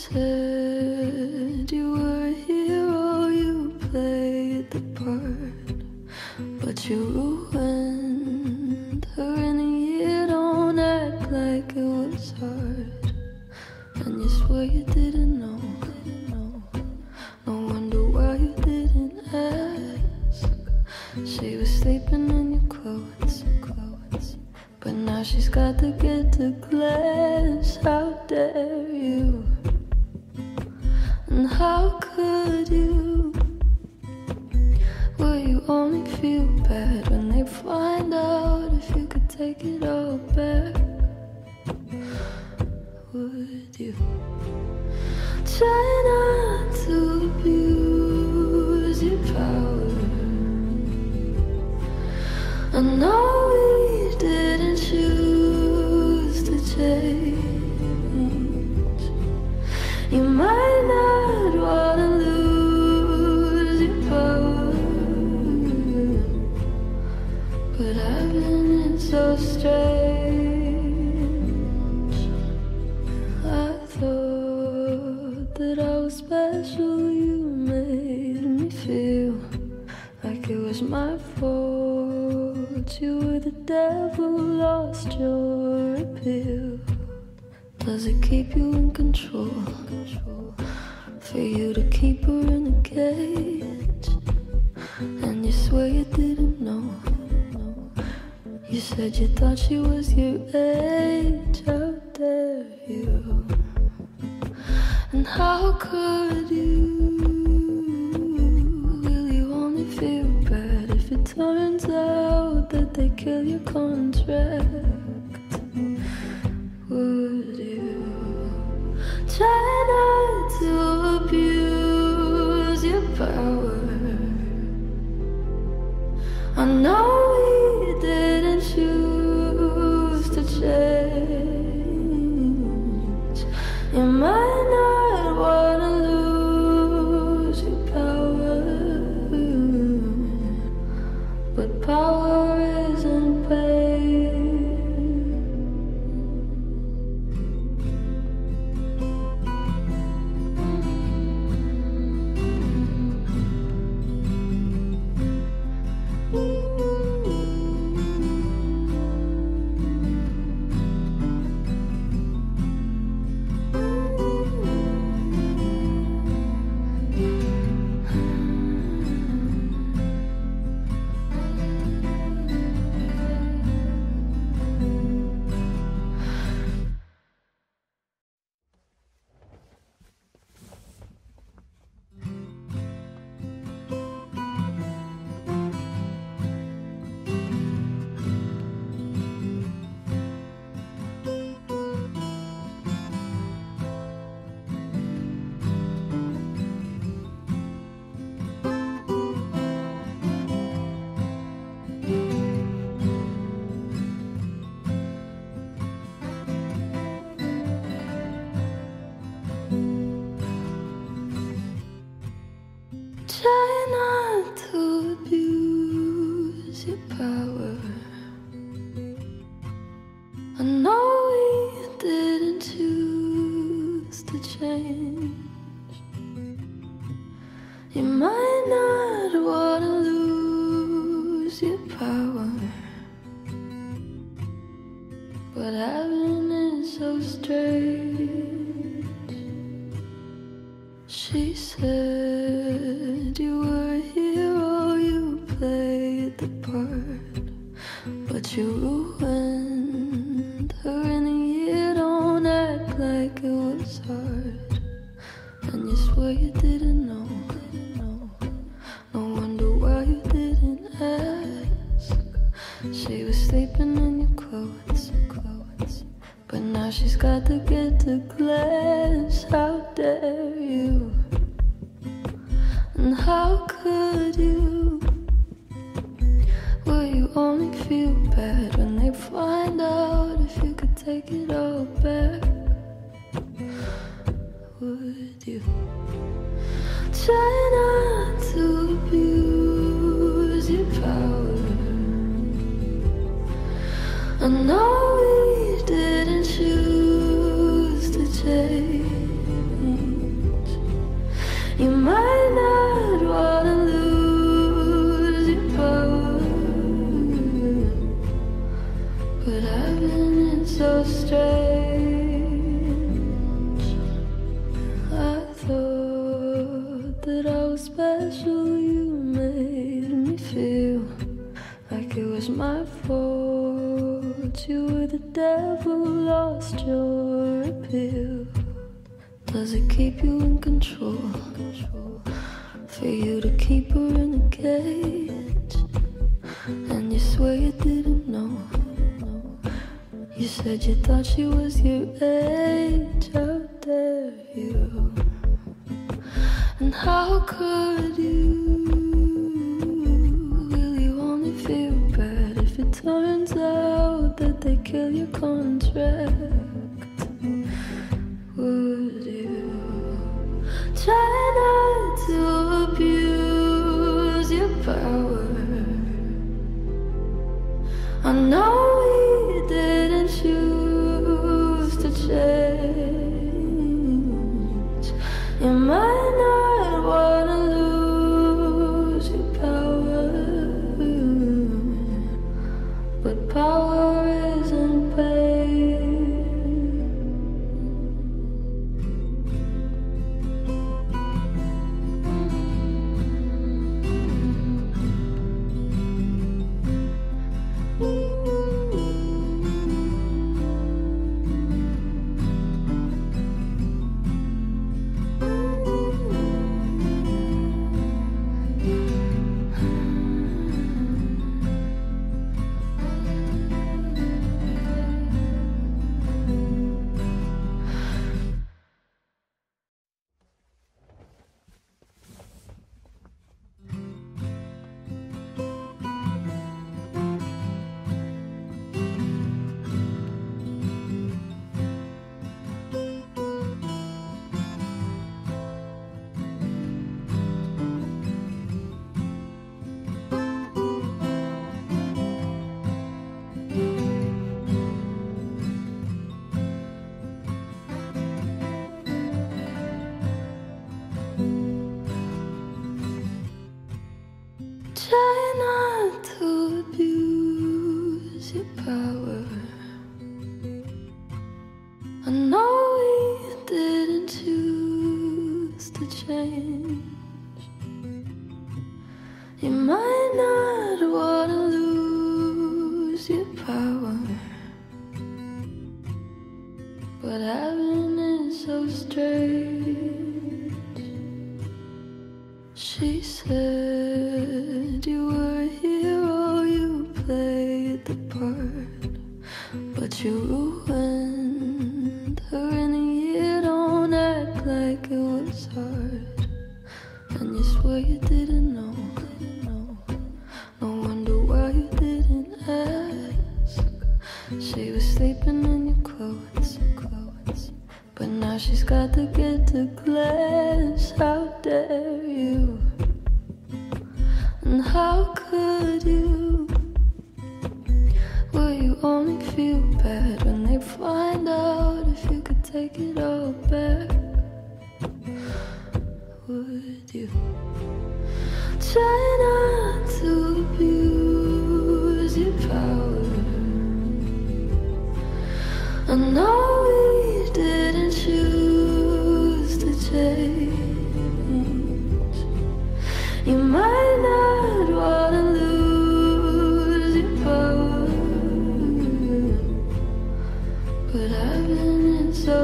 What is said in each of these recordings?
said you were a hero, you played the part, but you ruined her in a year. Don't act like it was hard, and you swear you didn't know. No wonder why you didn't ask. She was sleeping in your clothes, but now she's got to get to class. How dare you? And how could you? Will you only feel bad when they find out if you could take it all back? Would you try not to abuse your power? I know we didn't choose to change. You might not want to lose your power, but I've been so strange. I thought that I was special. You made me feel like it was my fault. You were the devil, lost your appeal. Does it keep you in control? For you to keep her in a cage, and you swear you didn't know. You said you thought she was your age. How dare you? And how could you? Will you only feel bad if it turns out that they kill your contract? Would you try not to abuse your power? I know we didn't choose to change. You might not want to lose your power, but power isn't pain. Try not to abuse your power. I know we didn't choose to change. You might not want to lose your power, but having it so strange. She said you were a hero, you played the part, but you ruined her in a year. Don't act like it was hard, and you swear you didn't know. No wonder why you didn't ask. She was sleeping in your clothes, but now she's got to get to class. How dare you? And how could you? Will you only feel bad when they find out if you could take it all back? Would you try not to abuse your power? I know we didn't choose to change. so strange. I thought that I was special. You made me feel like it was my fault. You were the devil, lost your appeal. Does it keep you in control? For you to keep her in a cage, and you swear you didn't know. You said you thought she was your age. How dare you? And how could you? Will you only feel bad if it turns out that they kill your contract? Would you try not to abuse your power? I know we didn't choose to change. You might not wanna lose your power, but power isn't pain. Try not to abuse your power. I know we didn't choose to change. You might not wanna lose your power, but having it so strange. She said you were a hero, you played the part, but you ruined her in a year. Don't act like it was hard, and you swear you didn't know. No wonder why you didn't ask. She was sleeping in your clothes, but now she's got to get to class. How dare you? And how could you? Will you only feel bad when they find out if you could take it all back? Would you try not to abuse your power? I know we didn't choose to change. You might not wanna lose your power, but having it so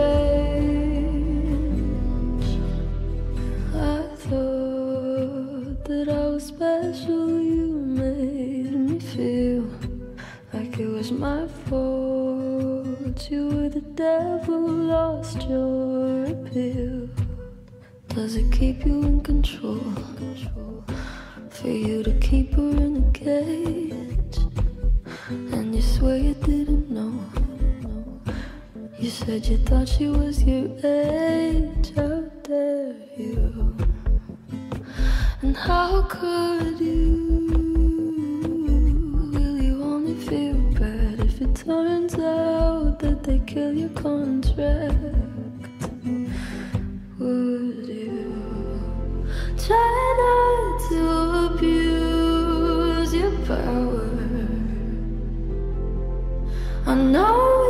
strange. I thought that I was special. You made me feel like it was my fault. You were the devil, lost your appeal. Does it keep you in control? For you to keep her in a cage, and you swear you didn't know. You said you thought she was your age. How dare you? And how could you? Will you only feel bad if it turns out that they kill your contract? Would you try not to abuse your power? I know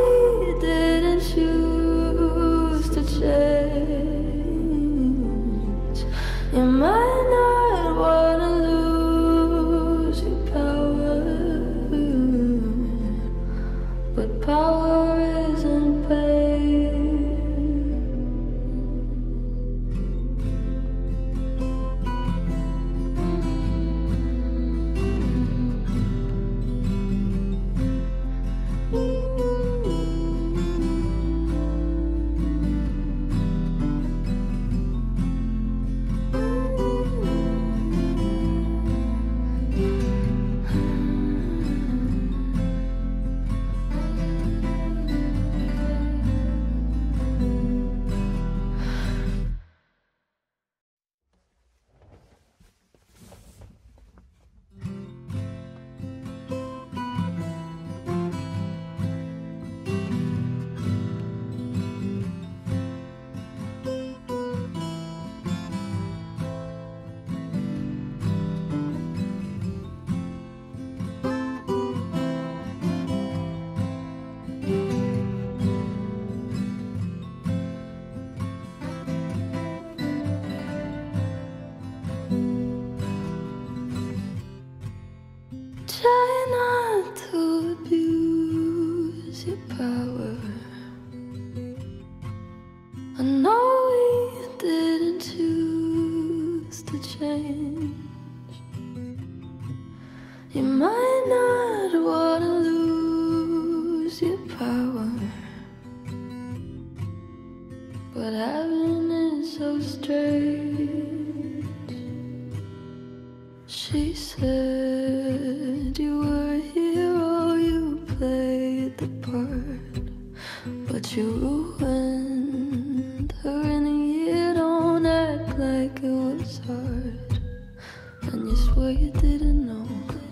but heaven is so strange. She said you were a hero, you played the part, but you ruined her in a year. Don't act like it was hard, and you swear you didn't know.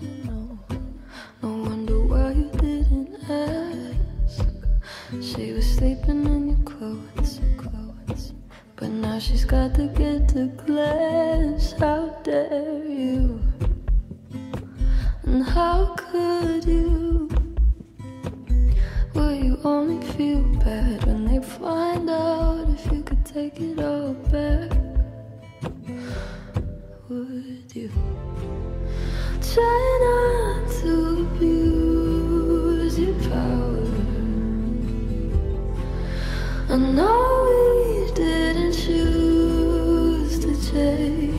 No wonder why you didn't ask. She was sleeping in your clothes, but now she's got to get to class. How dare you? And how could you? Will you only feel bad when they find out if you could take it all back? Would you try not to abuse your power? I know we didn't choose to change.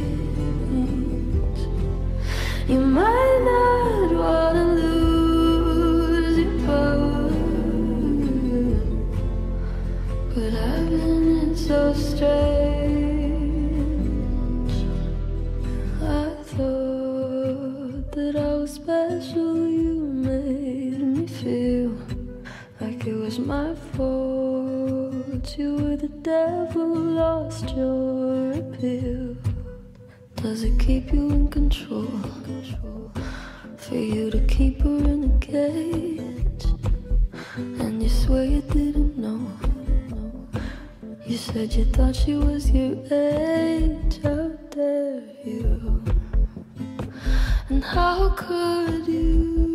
You might not want to lose your power, but heaven is so strange. I thought that I was special. You made me feel like it was my fault. You were the devil, lost your appeal. Does it keep you in control? For you to keep her in a cage, and you swear you didn't know. You said you thought she was your age. How dare you? And how could you?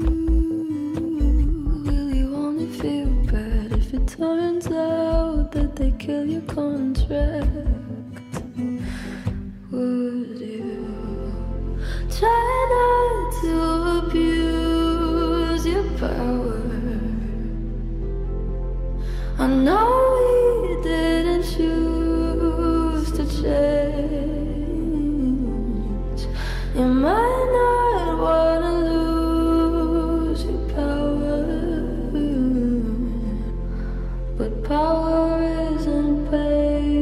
Will you only feel bad if it turns out that they kill your contract? Would you try not to abuse your power? I know we didn't choose to change. You might not want to lose your power, but power isn't pain.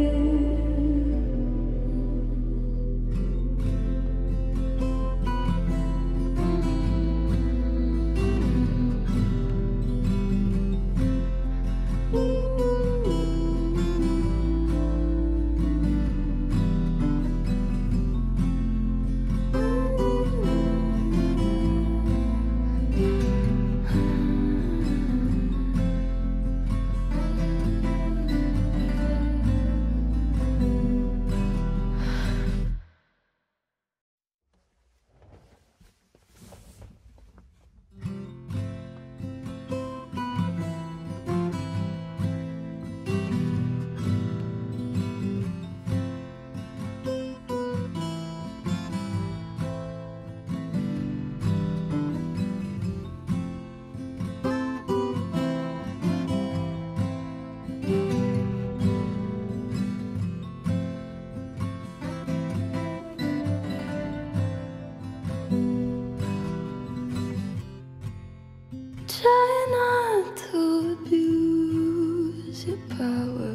Try not to abuse your power.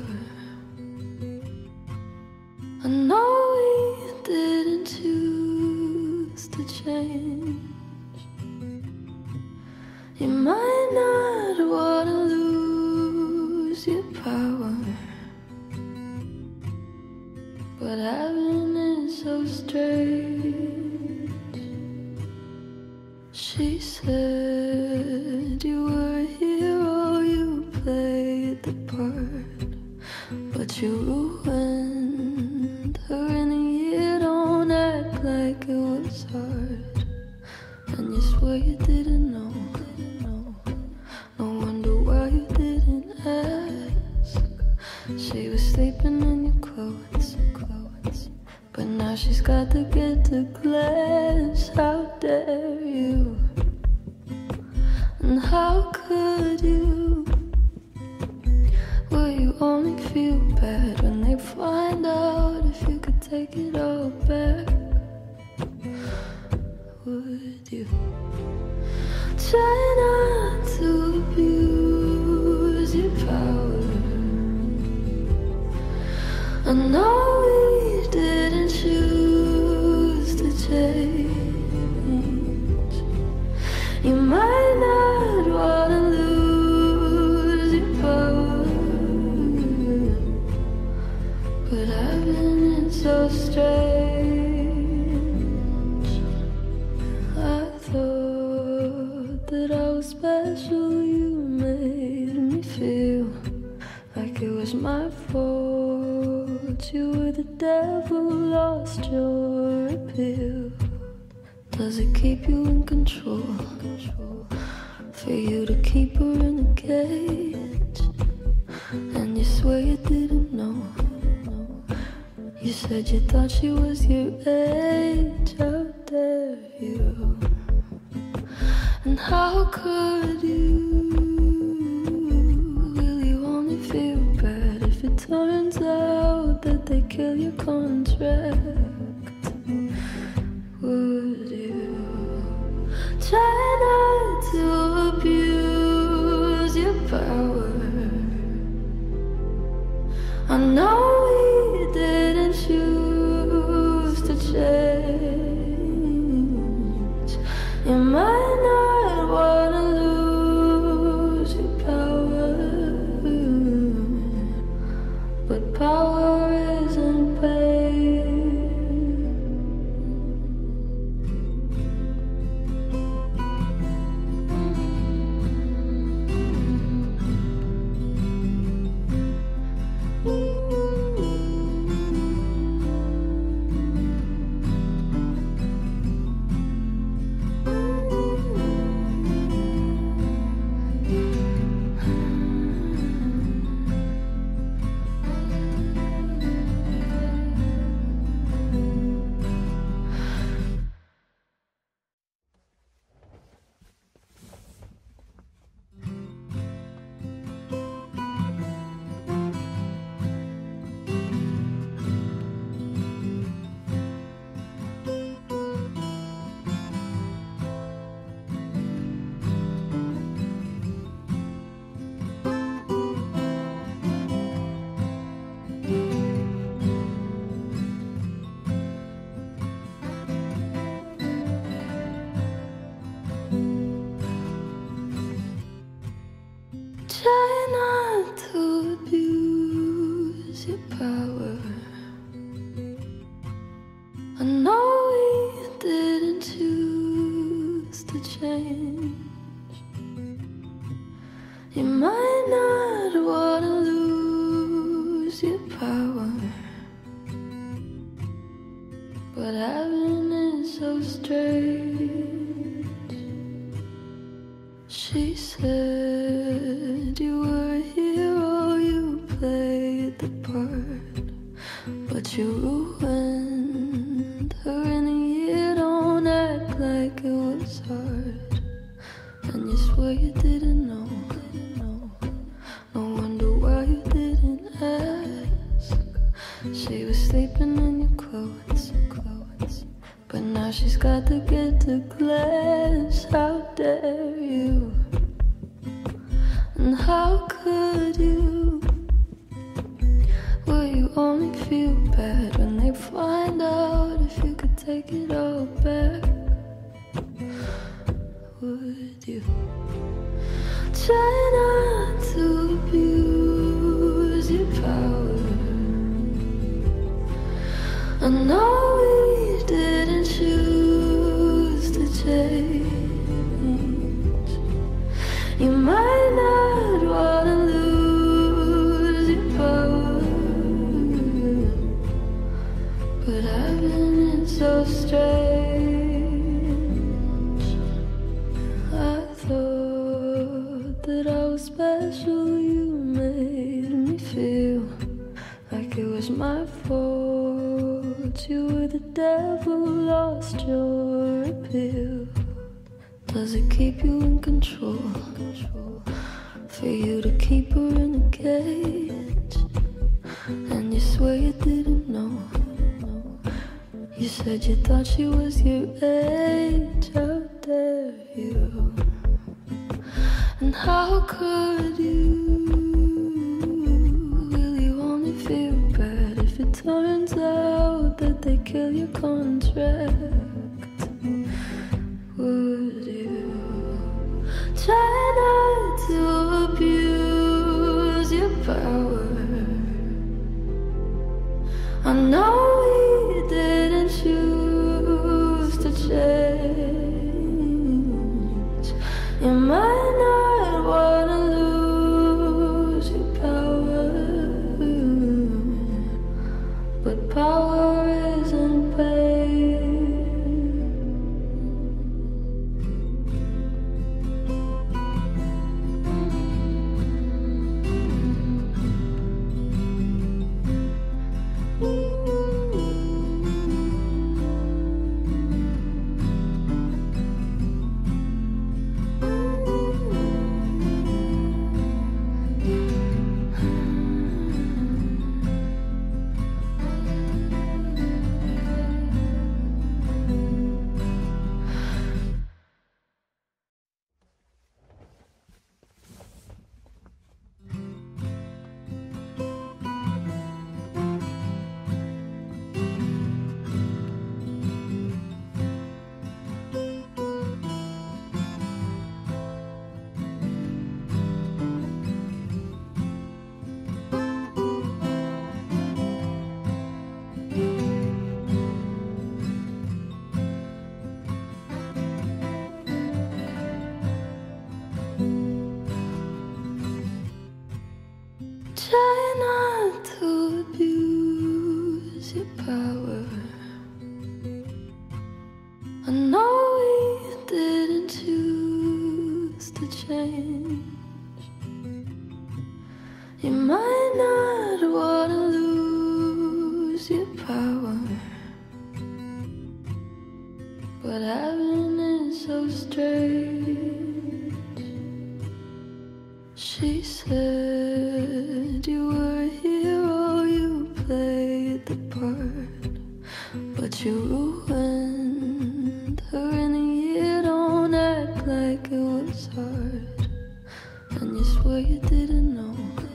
I know we didn't choose to change. You might not want to lose your power, but heaven is so strange. She said you were a hero, you played the part, but you ruined her in a year. Don't act like it was hard, and you swear you didn't know. No wonder why you didn't ask. She was sleeping in your clothes, but now she's got to get to class. How dare you? And how could you? Will you only feel bad when they find out if you could take it all back? Would you try not to abuse your power? I know we didn't choose to change. You might not wanna lose your power, but I've been so strange. I thought that I was special. You made me feel like it was my fault. You were the devil, lost your appeal. Does it keep you in control? For you to keep her in a cage, and you swear you didn't know. You said you thought she was your age. How dare you? And how could you? Will you only feel bad if it turns out that they kill your contract? Would you try not to abuse your power? I know we didn't choose to change. You might not wanna lose your power, but power isn't pain. Try not to abuse your power. I know we didn't choose to change. You might not wanna lose your power, but having it so strange. She said you were a hero, you played the part, but you ruined her in a year. Don't act like it was hard, and you swear you didn't know. No wonder why you didn't ask. She was sleeping in your clothes, but now she's got to get to class. How dare you? And how could you? Will you only feel bad when they find out if you could take it all back? Would you try not to abuse your power? I know we didn't choose to change. You might not wanna lose your power, but I've been so strange. I thought that I was special. You made me feel like it was my fault. You were the devil, lost your appeal. Does it keep you in control? For you to keep her in a cage, and you swear you didn't know. You said you thought she was your age. How dare you? And how could you? Will you only feel bad if it that they kill your contract? Would you try not to abuse your power? I know we didn't choose to change. You might not wanna lose your power, but power isn't pain. Try not to abuse your power. I know we didn't choose to change. You might not wanna lose your power, but having it so strange. She said you were a hero, you played the part, but you ruined her in a year. Don't act like it was hard, and you swear you didn't know.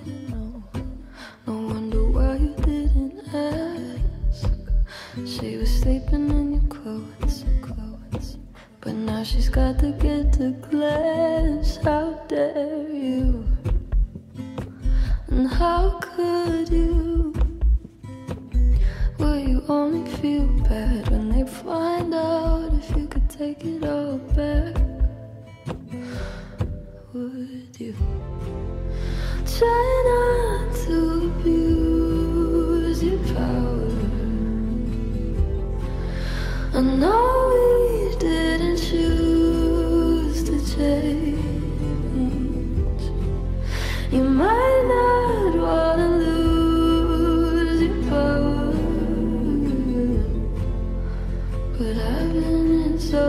No wonder why you didn't ask. She was sleeping in your clothes, but now she's got to get to class. How dare you? And how could you? Will you only feel bad when they find out if you could take it all back? Would you try not to abuse your power? I know we didn't choose to change. You might not wanna lose your power, but having it so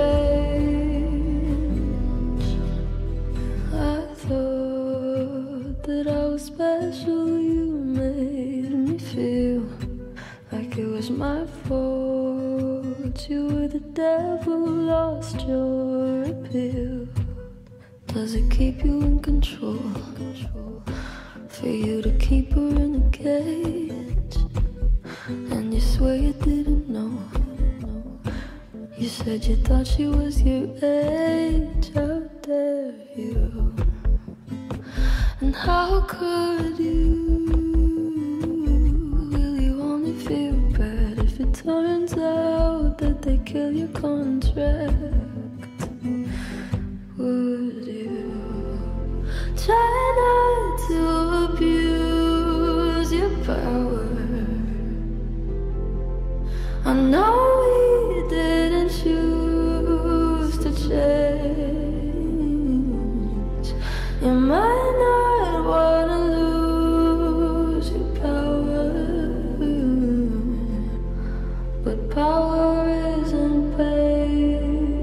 strange. I thought that I was special. You made me feel like it was my fault. You were the devil, lost your appeal. Does it keep you in control? For you to keep her in a cage, and you swear you didn't know. You said you thought she was your age. How dare you? And how could you? Will you only feel bad if it turns out that they kill your contract? Would you try not to abuse your power? I know we didn't choose to change. You might not wanna lose your power, but power isn't pain.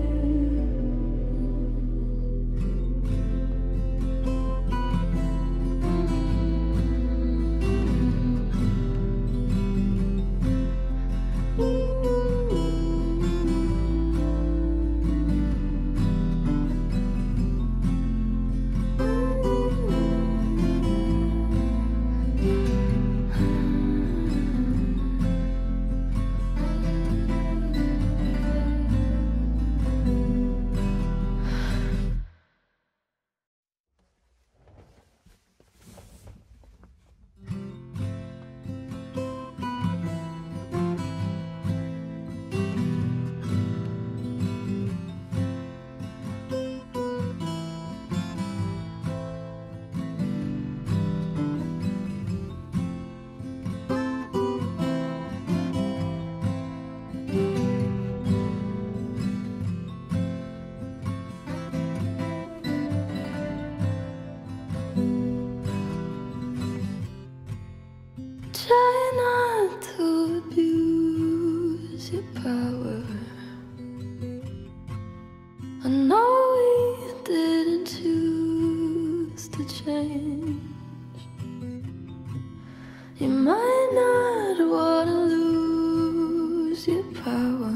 You might not wanna lose your power,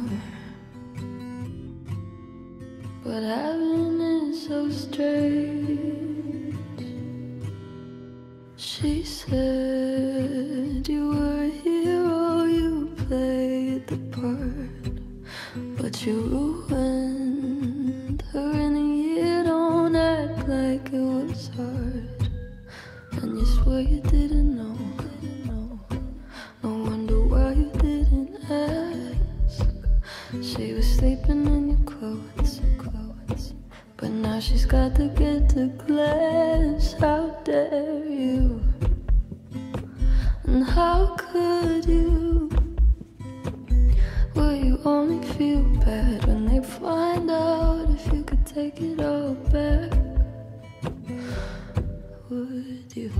but having it so strange. She said you were a hero, you played the part, but you ruined her in a year. Don't act like it was hard, and you swear you didn't know. No wonder why you didn't ask. She was sleeping in your clothes, but now she's got to get to class. How dare you? And how could you? Will you only feel bad when they find out if you could take it all back? Would you?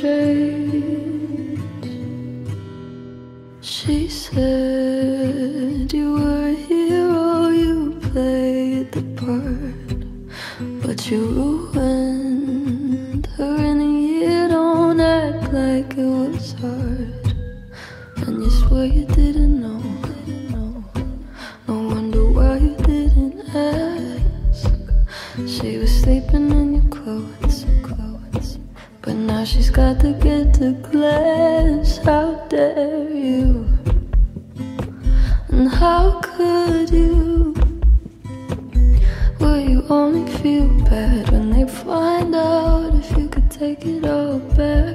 strange. She said you were a hero, you played the part, but you ruined her in a year. Don't act like it was hard, and you swear you didn't know. No wonder why you didn't ask. She was sleeping in your clothes, but now she's got to get to class. How dare you? And how could you? Will you only feel bad when they find out if you could take it all back?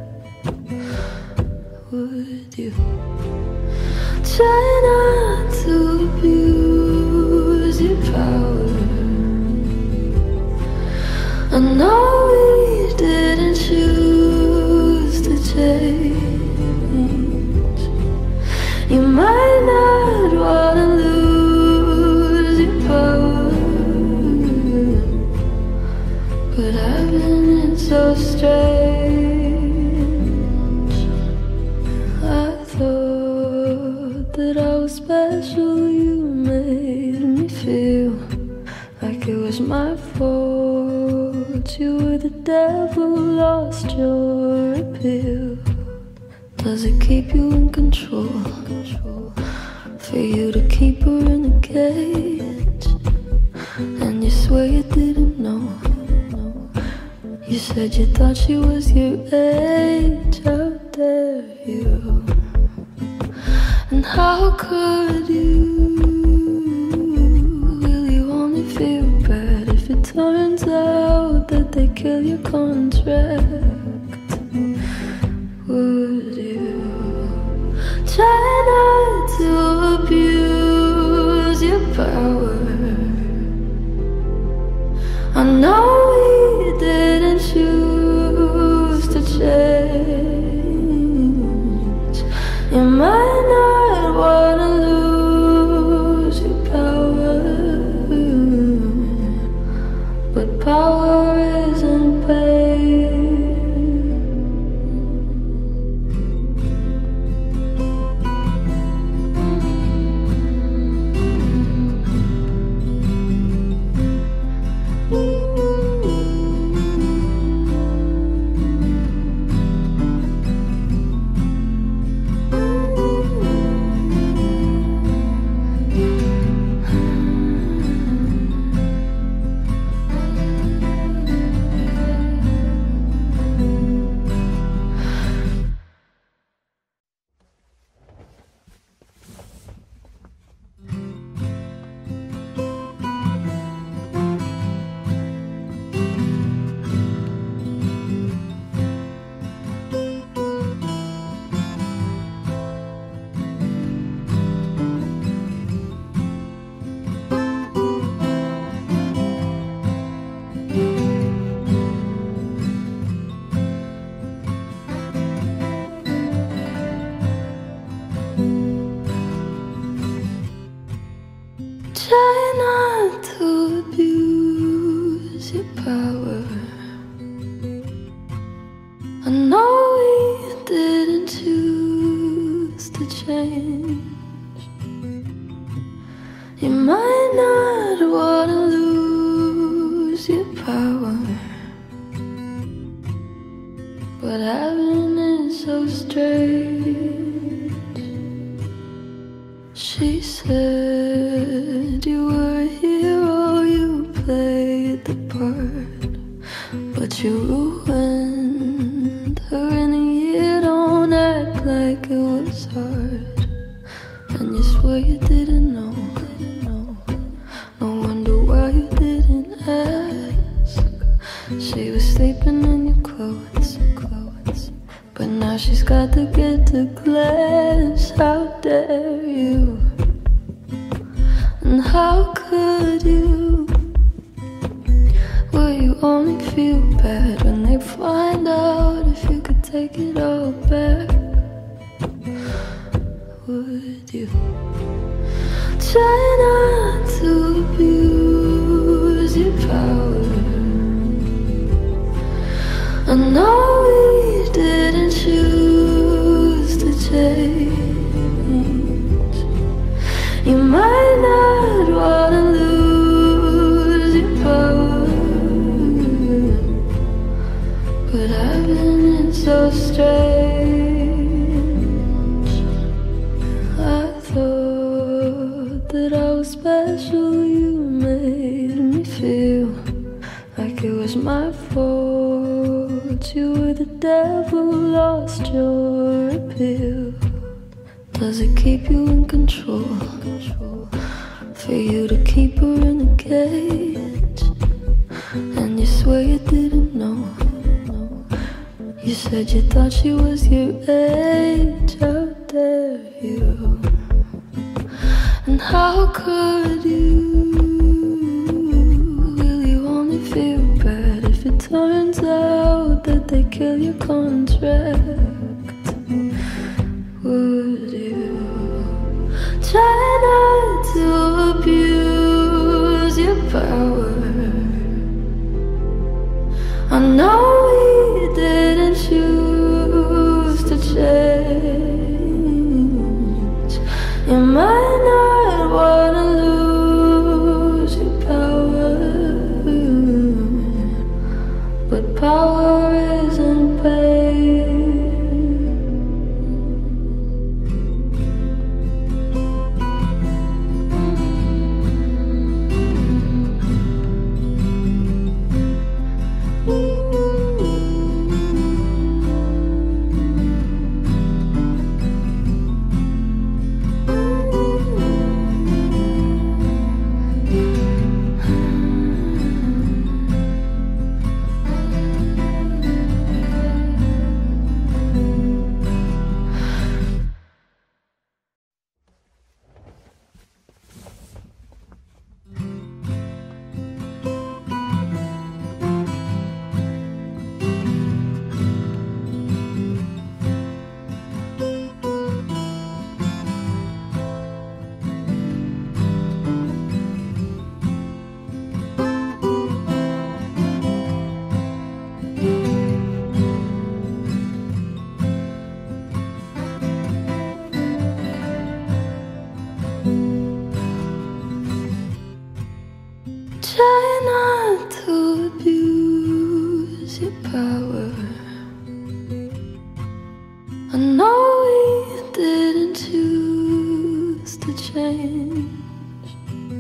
Would you try not to abuse your power? I know we didn't choose to change. You might not wanna lose your power, but having it so strange. I thought that I was special. You made me feel like it was my fault. You were the devil, lost your appeal. Does it keep you in control? For you to keep her in a cage, and you swear you didn't know. You said you thought she was your age. How dare you? And how could you? Will you only feel bad if it turns out that they kill your contract? Would you try not to abuse your power? I know we didn't choose to change. You might not wanna lose your power, but power isn't pain. Try not to abuse your power. I know we didn't choose to change. You might not wanna lose your power, but having it so strange. She said you were a hero, you played the part, but you ruined her in a year. Don't act like it was hard, and you swear you didn't know. No wonder why you didn't ask. She was sleeping in your clothes, but now she's got to get to class. How dare you? And how could you? Will you only feel bad when they find out if you could take it all back? Would you try not to abuse your power? I know we strange. I thought that I was special. You made me feel like it was my fault. You were the devil, lost your appeal. Does it keep you in control? For you to keep her in a cage, and you swear you didn't know. You said you thought she was your age. How dare you? And how could you? Will you only feel bad if it turns out that they kill your contract? Would you try not to abuse your power? I know we didn't choose to change. You might not wanna lose your power, but power isn't pain. Try not to abuse your power. I know we didn't choose to change.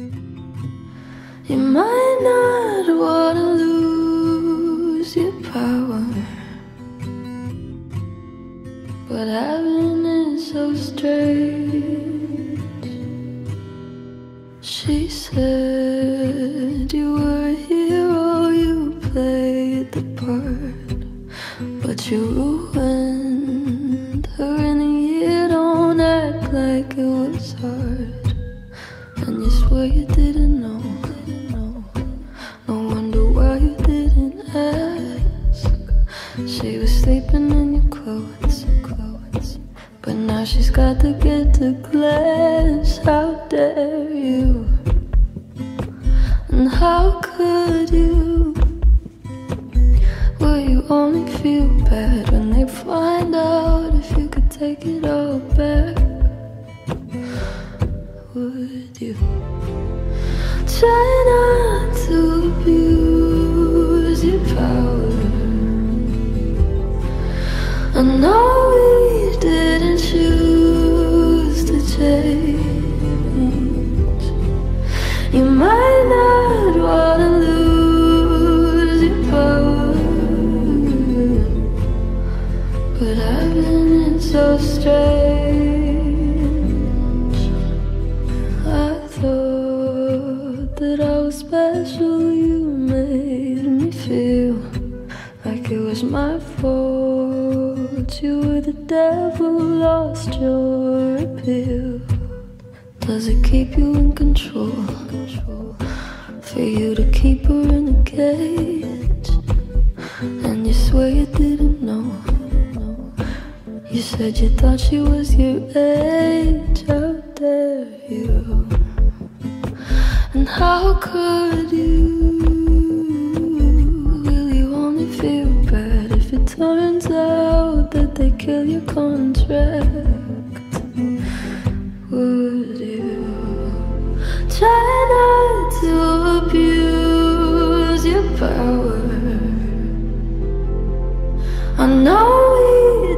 You might not wanna lose your power, but having it so strange. She said you were a hero, you played the part, but you ruined her in a year. Don't act like it was hard, and you swear you didn't know. No wonder why you didn't ask. She was sleeping in your clothes, but now she's got to get to class. How dare you? And how could you? Will you only feel bad when they find out if you could take it all back? Would you try not to abuse your power? I know we didn't choose to change. You might not wanna lose your power, but having it so strange. I thought that I was special. You made me feel like it was my fault. You were the devil, lost your appeal. Does it keep you in control? For you to keep her in a cage, and you swear you didn't know. You said you thought she was your age. How dare you? And how could you? Will you only feel bad if it turns out that they kill your contract? Would you try not to abuse your power? I know we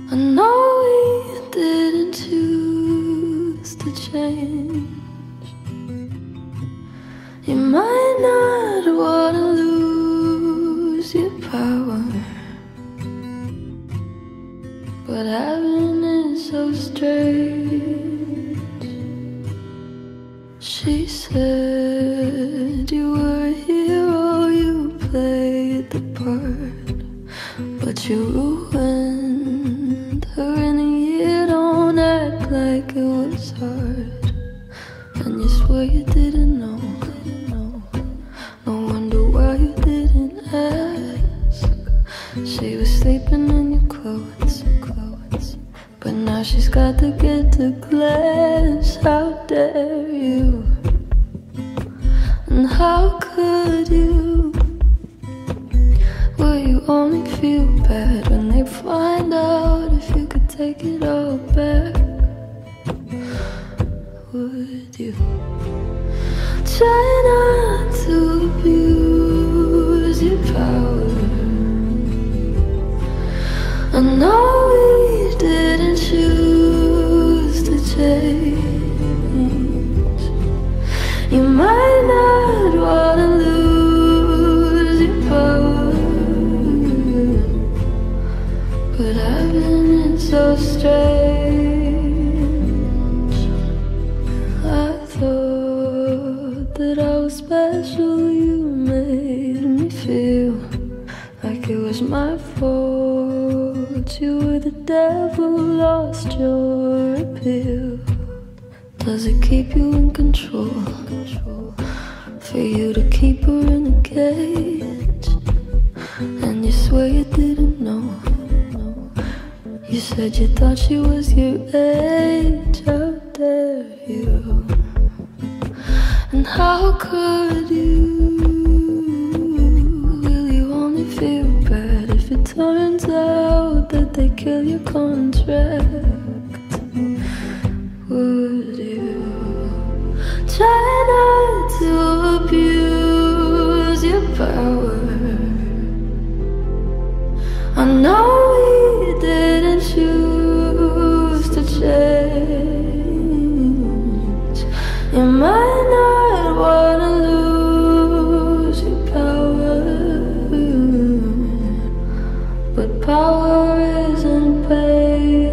I know we didn't choose to change. You might not wanna lose your power, but having it so strange. She said you were a hero, you played the part, but you ruined her in a year. Don't act like it was hard, and you swear you didn't know. No wonder why you didn't ask. She was sleeping in your clothes, but now she's got to get to class. How dare you? And how could you? Will you only feel bad when they find out if you could take it all back? Would you try not to abuse your power? I know we didn't choose to change. You might not wanna lose your power, but having it so strange. I thought that I was special. You made me feel like it was my fault. You were the devil, lost your appeal. Does it keep you in control? For you to keep her in a cage, and you swear you didn't know. You said you thought she was your age. How dare you? And how could you? Will you only feel bad if it turns out that they kill your contract? Would you try not to abuse your power? I know we didn't choose to change. You might not wanna lose your power, but power isn't pain.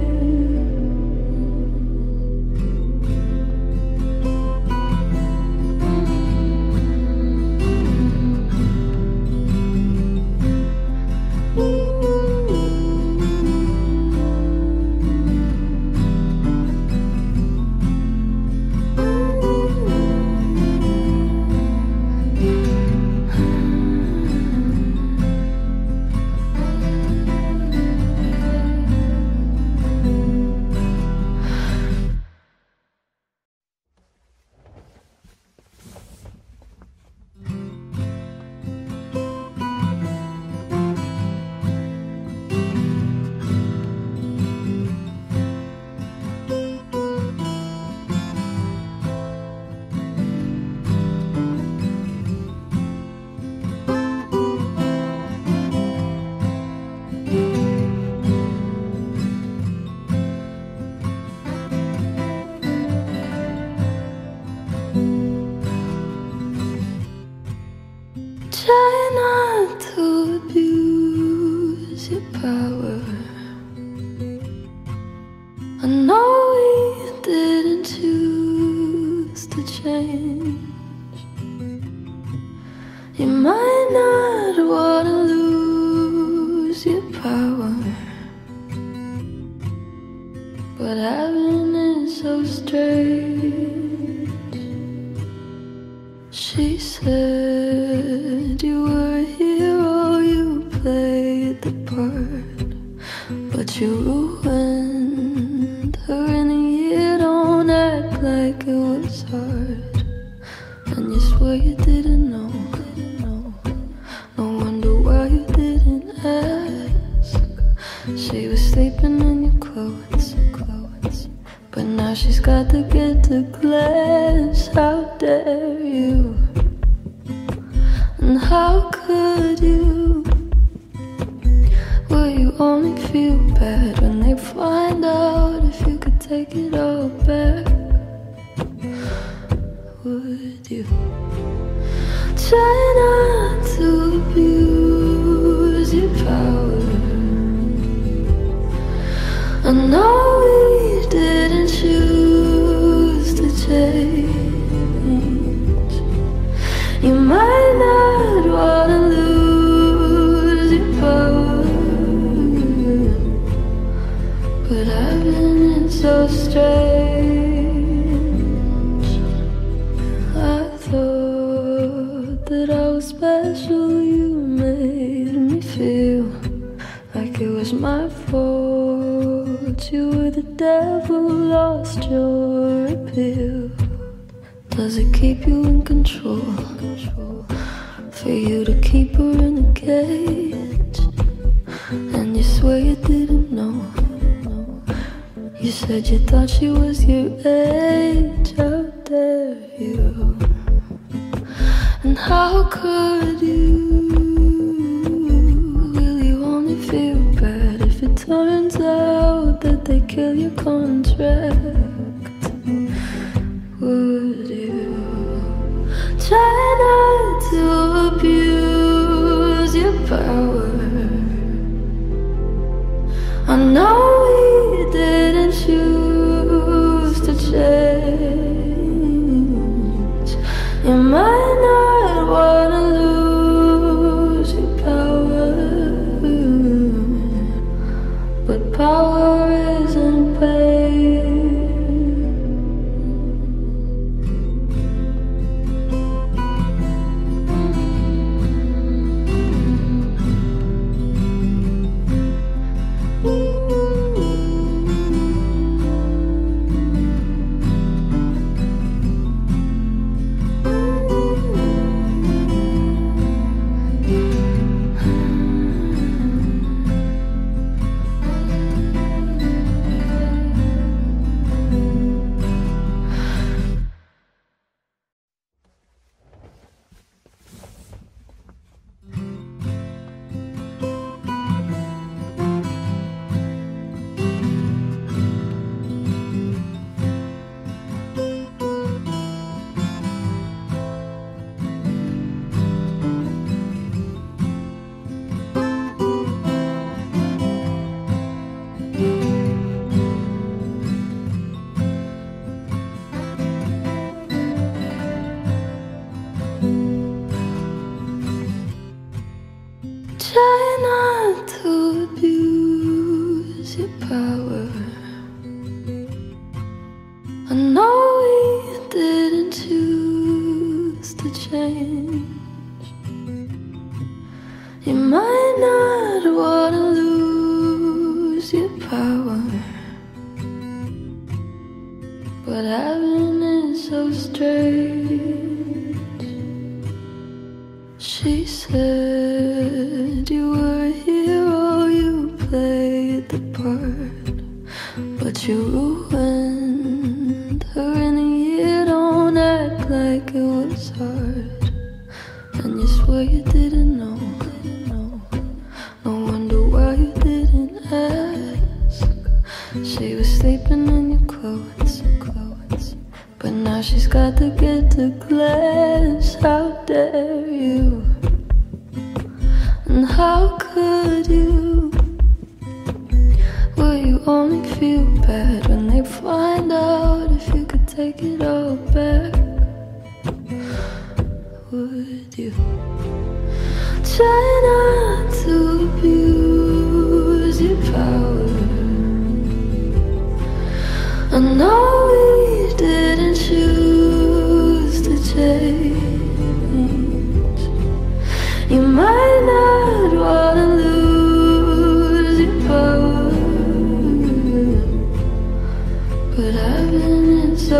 Try not to abuse your power. I know we didn't choose to change. You might not wanna lose your power, but having it so strange. She said you were a hero, you played the part, but you ruined her in a year. Don't act like it was hard, and you swear you didn't know. No wonder why you didn't ask. She was sleeping in your clothes, but now she's got to get to class. How dare you? And how could you? Will you only feel bad when they find out if you could take it all back? Would you try not to abuse your power? I know we didn't choose to change. You might not wanna lose your power, but I've been so strange. I thought that I was special. You made me feel like it was my fault. You were the devil, lost your appeal. Does it keep you in control? For you to keep her in a cage, and you swear you didn't know. You said you thought she was your age. How dare you? And how could you? Will you only feel bad if it turns out that they kill your contract? Would you try not to abuse your power? I know we didn't choose to change. You might not wanna lose your power, but power isn't pain. Try not to abuse your power. I know we didn't choose to change. You might not wanna lose your power, but having it so strange. She said you were a hero, you played the part, but you ruined her in a year. Don't act like it was hard, and you swear you didn't know. No wonder why you didn't ask. She was sleeping in your clothes, but now she's got to get to class. How dare you? And how could you? Will you only feel bad when they find out if you could take it all back? Would you try not to abuse your power? I know we didn't choose to change. You might not wanna lose your power, but I've been so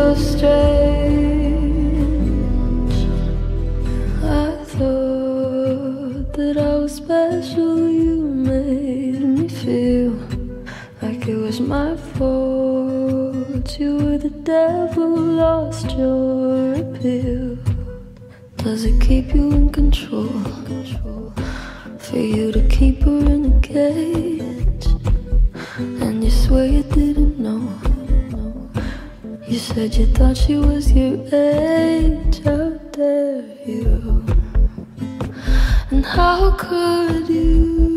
strange. I thought that I was special. You made me feel like it was my fault. You were the devil, lost your appeal. Does it keep you in control? For you to keep her in a cage, said you thought she was your age. How dare you? And how could you?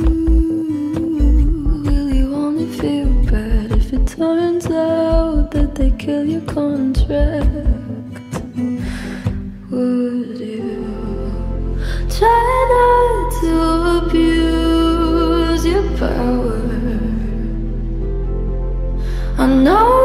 Will you only feel bad if it turns out that they kill your contract? Would you try not to abuse your power? I know